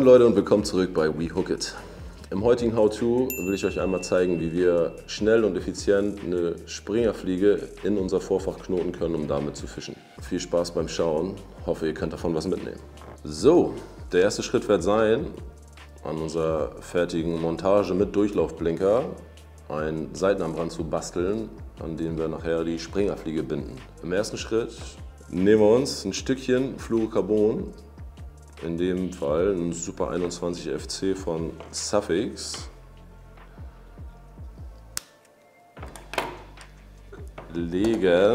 Leute und willkommen zurück bei WeHookIt. Im heutigen How-To will ich euch einmal zeigen, wie wir schnell und effizient eine Springerfliege in unser Vorfach knoten können, um damit zu fischen. Viel Spaß beim Schauen, hoffe ihr könnt davon was mitnehmen. So, der erste Schritt wird sein, an unserer fertigen Montage mit Durchlaufblinker einen Seitenarm zu basteln, an dem wir nachher die Springerfliege binden. Im ersten Schritt nehmen wir uns ein Stückchen Fluorocarbon, in dem Fall ein Super 21 FC von Sufix, legen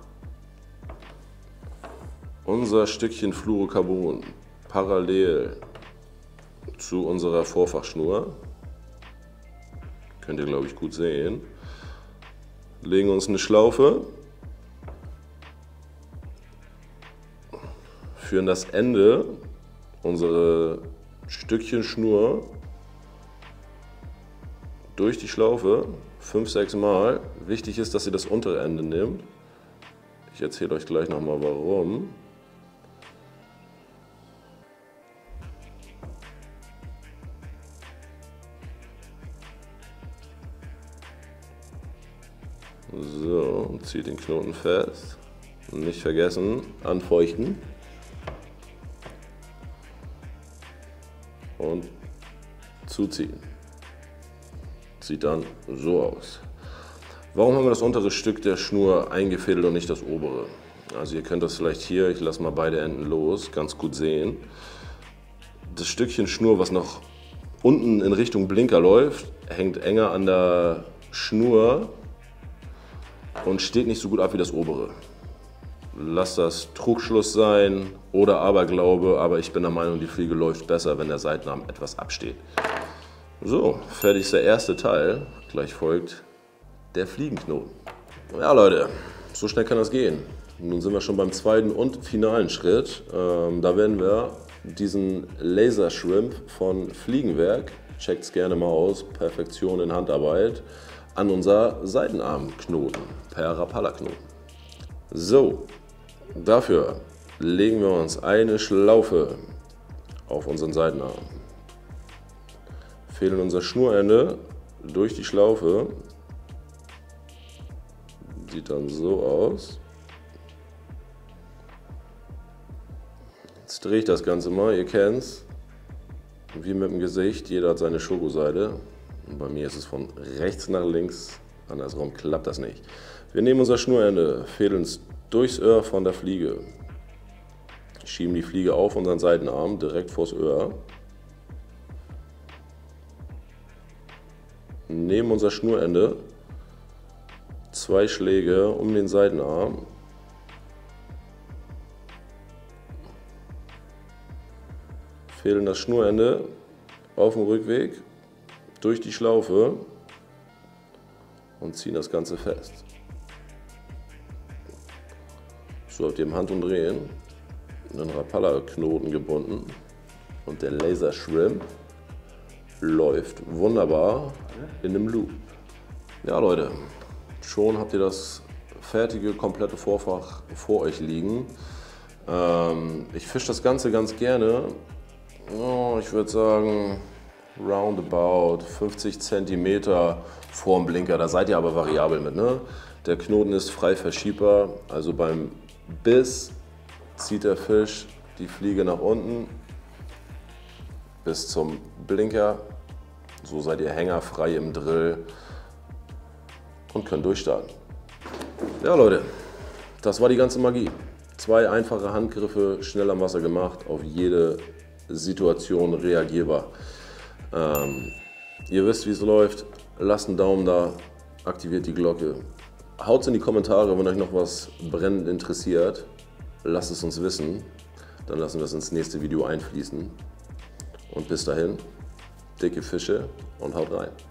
unser Stückchen Fluorocarbon parallel zu unserer Vorfachschnur, könnt ihr glaube ich gut sehen, legen uns eine Schlaufe, führen das Ende unsere Stückchen Schnur durch die Schlaufe 5-6 Mal. Wichtig ist, dass ihr das untere Ende nehmt. Ich erzähle euch gleich nochmal warum. So, zieht den Knoten fest. Nicht vergessen, anfeuchten. Und zuziehen. Sieht dann so aus. Warum haben wir das untere Stück der Schnur eingefädelt und nicht das obere? Also ihr könnt das vielleicht hier, ich lasse mal beide Enden los, ganz gut sehen. Das Stückchen Schnur, was noch unten in Richtung Blinker läuft, hängt enger an der Schnur und steht nicht so gut ab wie das obere. Lass das Trugschluss sein oder Aberglaube, aber ich bin der Meinung, die Fliege läuft besser, wenn der Seitenarm etwas absteht. So, fertig ist der erste Teil. Gleich folgt der Fliegenknoten. Ja Leute, so schnell kann das gehen. Nun sind wir schon beim zweiten und finalen Schritt. Da werden wir diesen Laser Shrimp von Fliegenwerk, checkt es gerne mal aus, Perfektion in Handarbeit, an unser Seitenarm knoten, per Rapala-Knoten. So, dafür legen wir uns eine Schlaufe auf unseren Seitenarm, fädeln unser Schnurende durch die Schlaufe, sieht dann so aus. Jetzt drehe ich das Ganze mal, ihr kennt es, wie mit dem Gesicht, jeder hat seine Schokoseite. Und bei mir ist es von rechts nach links, andersrum klappt das nicht. Wir nehmen unser Schnurende, fädeln es durchs Öhr von der Fliege, schieben die Fliege auf unseren Seitenarm direkt vors Öhr, nehmen unser Schnurende, 2 Schläge um den Seitenarm, fädeln das Schnurende auf dem Rückweg durch die Schlaufe und ziehen das Ganze fest. So habt ihr im Handumdrehen einen Rapala-Knoten gebunden und der Laser Shrimp läuft wunderbar in einem Loop. Ja Leute, schon habt ihr das fertige, komplette Vorfach vor euch liegen. Ich fische das Ganze ganz gerne, ich würde sagen roundabout 50 cm vorm Blinker, da seid ihr aber variabel mit, ne? Der Knoten ist frei verschiebbar, also beim Biss zieht der Fisch die Fliege nach unten bis zum Blinker. So seid ihr hängerfrei im Drill und könnt durchstarten. Ja Leute, das war die ganze Magie. 2 einfache Handgriffe, schnell am Wasser gemacht, auf jede Situation reagierbar. Ihr wisst, wie es läuft. Lasst einen Daumen da, aktiviert die Glocke. Haut in die Kommentare, wenn euch noch was brennend interessiert. Lasst es uns wissen. Dann lassen wir es ins nächste Video einfließen. Und bis dahin, dicke Fische und haut rein.